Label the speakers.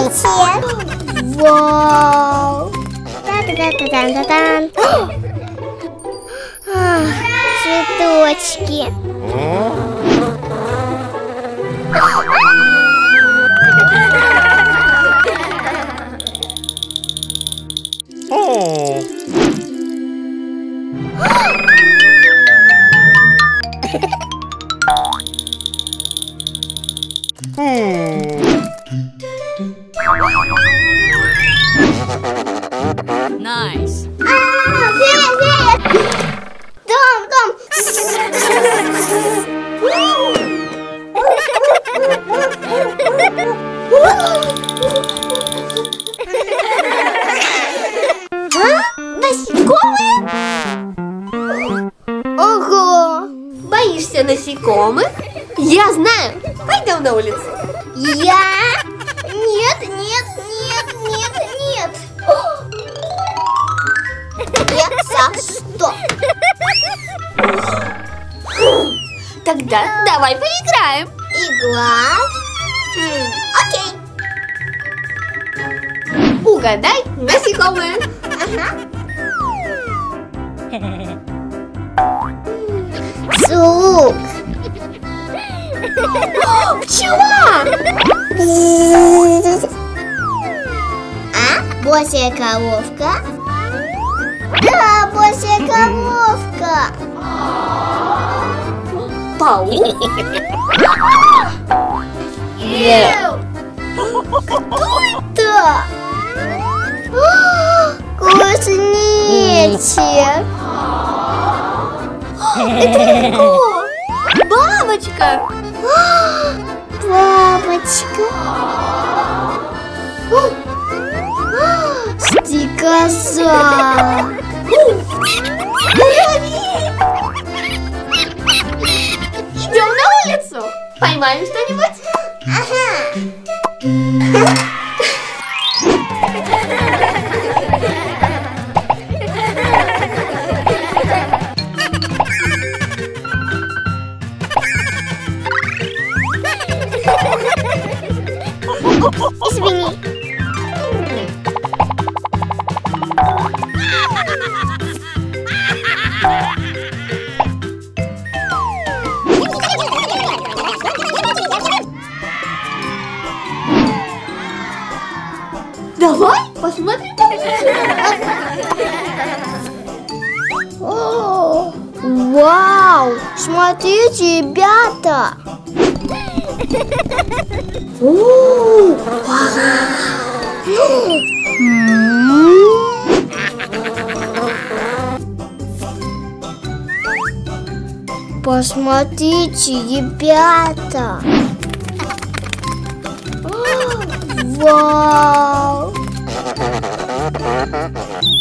Speaker 1: Вау! Та-та-та-та-та-та-та. Цветочки.
Speaker 2: Nice.
Speaker 1: Дом. Насекомые? Ого!
Speaker 3: Боишься насекомых? Я знаю. Пойдем на улицу.
Speaker 1: Я? Нет. Я за что?
Speaker 3: Тогда давай поиграем.
Speaker 1: Игла? Окей.
Speaker 3: Угадай насекомые.
Speaker 1: Звук.
Speaker 3: Пчела.
Speaker 1: Босая коровка? Да, босая коровка.
Speaker 3: Паук.
Speaker 1: Кто это? Кузнечик.
Speaker 3: Это легко. Бабочка.
Speaker 1: Бабочка. Стрекоза.
Speaker 3: Идем на улицу. Поймаем что-нибудь?
Speaker 1: Извини.
Speaker 3: Давай посмотрим поближе.
Speaker 1: Вау! Смотрите, ребята! Посмотрите, ребята! Вау!